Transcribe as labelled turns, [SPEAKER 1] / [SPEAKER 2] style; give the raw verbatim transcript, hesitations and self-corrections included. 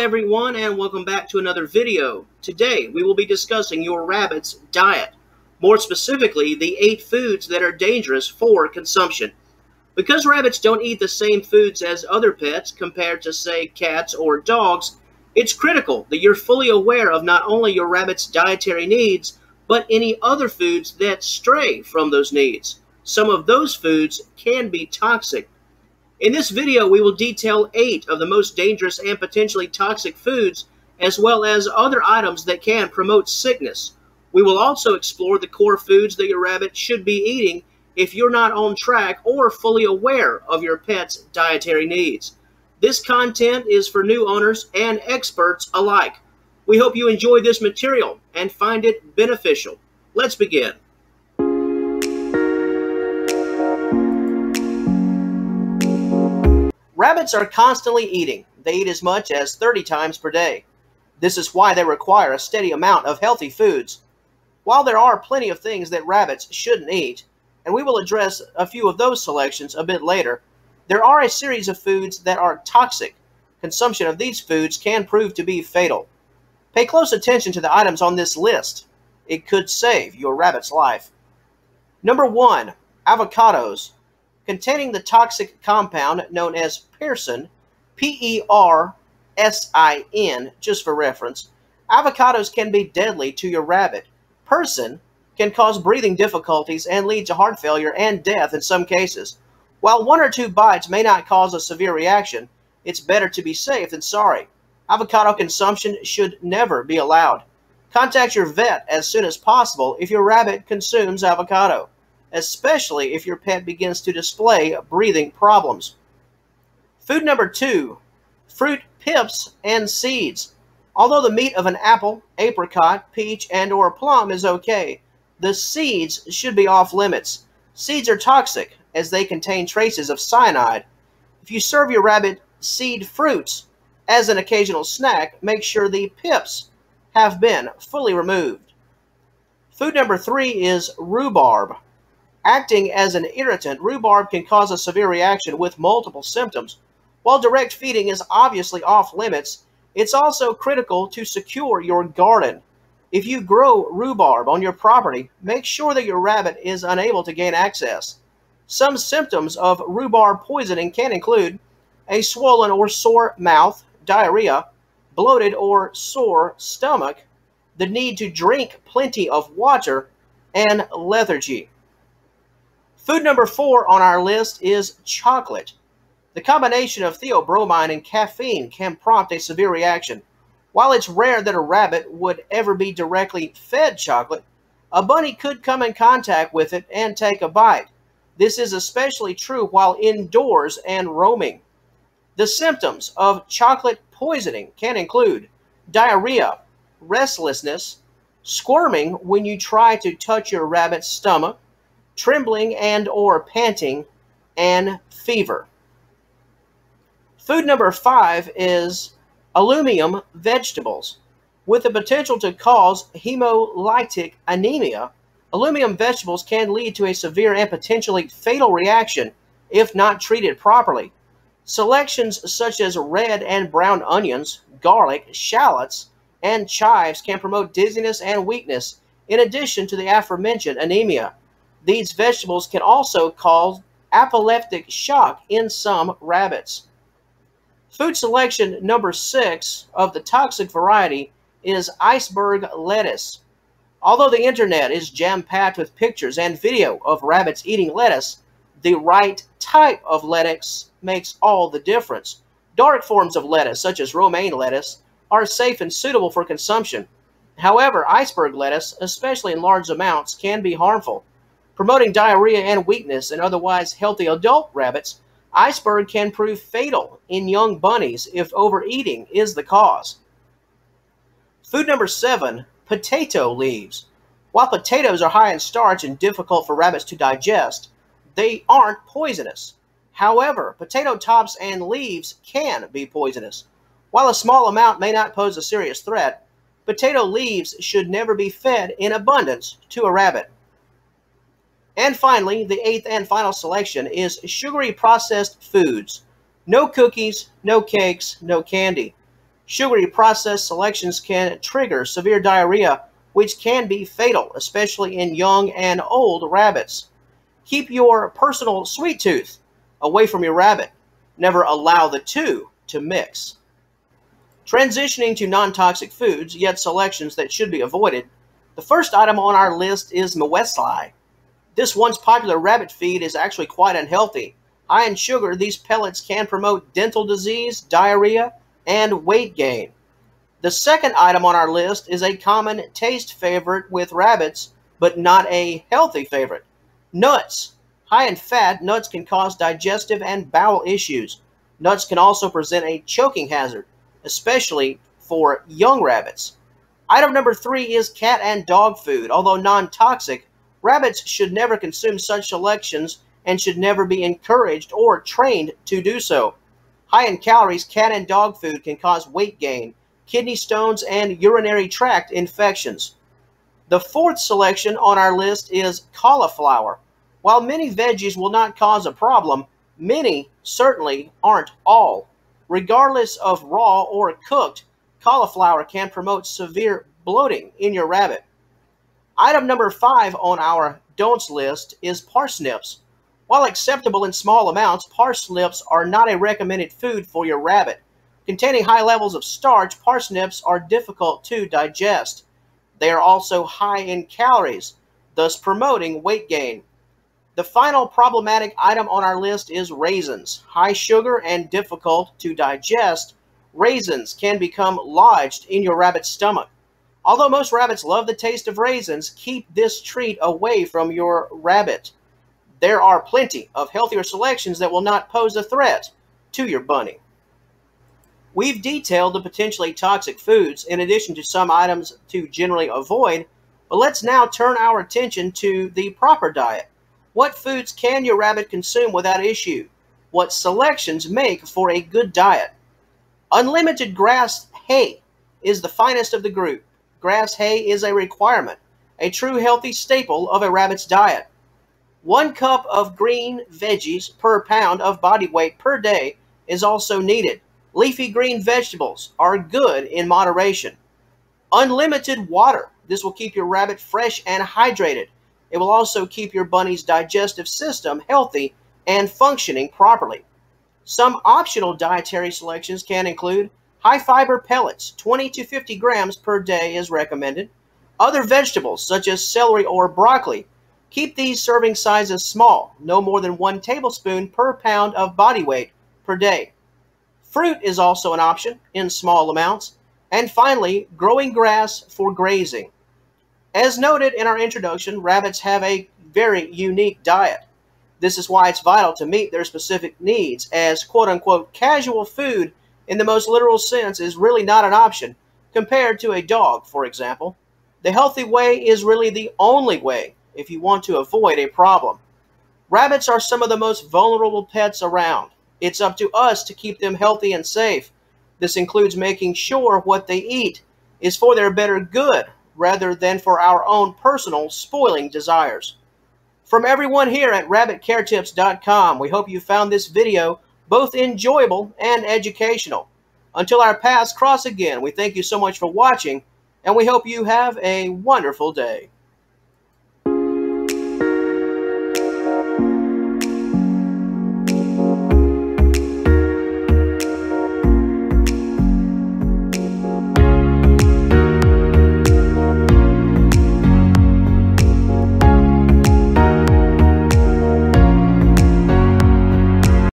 [SPEAKER 1] everyone, and welcome back to another video. Today we will be discussing your rabbit's diet, more specifically the eight foods that are dangerous for consumption. Because rabbits don't eat the same foods as other pets compared to, say, cats or dogs, it's critical that you're fully aware of not only your rabbit's dietary needs, but any other foods that stray from those needs. Some of those foods can be toxic. In this video, we will detail eight of the most dangerous and potentially toxic foods, as well as other items that can promote sickness. We will also explore the core foods that your rabbit should be eating if you're not on track or fully aware of your pet's dietary needs. This content is for new owners and experts alike. We hope you enjoy this material and find it beneficial. Let's begin. Rabbits are constantly eating. They eat as much as thirty times per day. This is why they require a steady amount of healthy foods. While there are plenty of things that rabbits shouldn't eat, and we will address a few of those selections a bit later, there are a series of foods that are toxic. Consumption of these foods can prove to be fatal. Pay close attention to the items on this list. It could save your rabbit's life. Number one, avocados. Containing the toxic compound known as persin, P E R S I N, just for reference, avocados can be deadly to your rabbit. Persin can cause breathing difficulties and lead to heart failure and death in some cases. While one or two bites may not cause a severe reaction, it's better to be safe than sorry. Avocado consumption should never be allowed. Contact your vet as soon as possible if your rabbit consumes avocado, especially if your pet begins to display breathing problems. Food number two, fruit pips and seeds. Although the meat of an apple, apricot, peach, and or plum is okay, the seeds should be off limits. Seeds are toxic as they contain traces of cyanide. If you serve your rabbit seed fruits as an occasional snack, make sure the pips have been fully removed. Food number three is rhubarb. Acting as an irritant, rhubarb can cause a severe reaction with multiple symptoms. While direct feeding is obviously off limits, it's also critical to secure your garden. If you grow rhubarb on your property, make sure that your rabbit is unable to gain access. Some symptoms of rhubarb poisoning can include a swollen or sore mouth, diarrhea, bloated or sore stomach, the need to drink plenty of water, and lethargy. Food number four on our list is chocolate. The combination of theobromine and caffeine can prompt a severe reaction. While it's rare that a rabbit would ever be directly fed chocolate, a bunny could come in contact with it and take a bite. This is especially true while indoors and roaming. The symptoms of chocolate poisoning can include diarrhea, restlessness, squirming when you try to touch your rabbit's stomach, trembling and or panting, and fever. Food number five is aluminum vegetables. With the potential to cause hemolytic anemia, aluminum vegetables can lead to a severe and potentially fatal reaction if not treated properly. Selections such as red and brown onions, garlic, shallots, and chives can promote dizziness and weakness, in addition to the aforementioned anemia. These vegetables can also cause anaphylactic shock in some rabbits. Food selection number six of the toxic variety is iceberg lettuce. Although the internet is jam-packed with pictures and video of rabbits eating lettuce, the right type of lettuce makes all the difference. Dark forms of lettuce, such as romaine lettuce, are safe and suitable for consumption. However, iceberg lettuce, especially in large amounts, can be harmful. Promoting diarrhea and weakness in otherwise healthy adult rabbits, iceberg can prove fatal in young bunnies if overeating is the cause. Food number seven, potato leaves. While potatoes are high in starch and difficult for rabbits to digest, they aren't poisonous. However, potato tops and leaves can be poisonous. While a small amount may not pose a serious threat, potato leaves should never be fed in abundance to a rabbit. And finally, the eighth and final selection is sugary processed foods. No cookies, no cakes, no candy. Sugary processed selections can trigger severe diarrhea, which can be fatal, especially in young and old rabbits. Keep your personal sweet tooth away from your rabbit. Never allow the two to mix. Transitioning to non-toxic foods, yet selections that should be avoided, the first item on our list is muesli. This once popular rabbit feed is actually quite unhealthy. High in sugar, these pellets can promote dental disease, diarrhea, and weight gain. The second item on our list is a common taste favorite with rabbits, but not a healthy favorite. Nuts. High in fat, nuts can cause digestive and bowel issues. Nuts can also present a choking hazard, especially for young rabbits. Item number three is cat and dog food. Although non-toxic, rabbits should never consume such selections and should never be encouraged or trained to do so. High in calories, cat and dog food can cause weight gain, kidney stones, and urinary tract infections. The fourth selection on our list is cauliflower. While many veggies will not cause a problem, many certainly aren't all. Regardless of raw or cooked, cauliflower can promote severe bloating in your rabbit. Item number five on our don'ts list is parsnips. While acceptable in small amounts, parsnips are not a recommended food for your rabbit. Containing high levels of starch, parsnips are difficult to digest. They are also high in calories, thus promoting weight gain. The final problematic item on our list is raisins. High sugar and difficult to digest, raisins can become lodged in your rabbit's stomach. Although most rabbits love the taste of raisins, keep this treat away from your rabbit. There are plenty of healthier selections that will not pose a threat to your bunny. We've detailed the potentially toxic foods in addition to some items to generally avoid, but let's now turn our attention to the proper diet. What foods can your rabbit consume without issue? What selections make for a good diet? Unlimited grass hay is the finest of the group. Grass hay is a requirement, a true healthy staple of a rabbit's diet. One cup of green veggies per pound of body weight per day is also needed. Leafy green vegetables are good in moderation. Unlimited water. This will keep your rabbit fresh and hydrated. It will also keep your bunny's digestive system healthy and functioning properly. Some optional dietary selections can include high fiber pellets, twenty to fifty grams per day is recommended. Other vegetables such as celery or broccoli. Keep these serving sizes small, no more than one tablespoon per pound of body weight per day. Fruit is also an option in small amounts. And finally, growing grass for grazing. As noted in our introduction, rabbits have a very unique diet. This is why it's vital to meet their specific needs, as quote-unquote casual food in the most literal sense is really not an option compared to a dog, for example. The healthy way is really the only way if you want to avoid a problem. Rabbits are some of the most vulnerable pets around. It's up to us to keep them healthy and safe. This includes making sure what they eat is for their better good rather than for our own personal spoiling desires. From everyone here at rabbit care tips dot com, we hope you found this video both enjoyable and educational. Until our paths cross again, we thank you so much for watching, and we hope you have a wonderful day.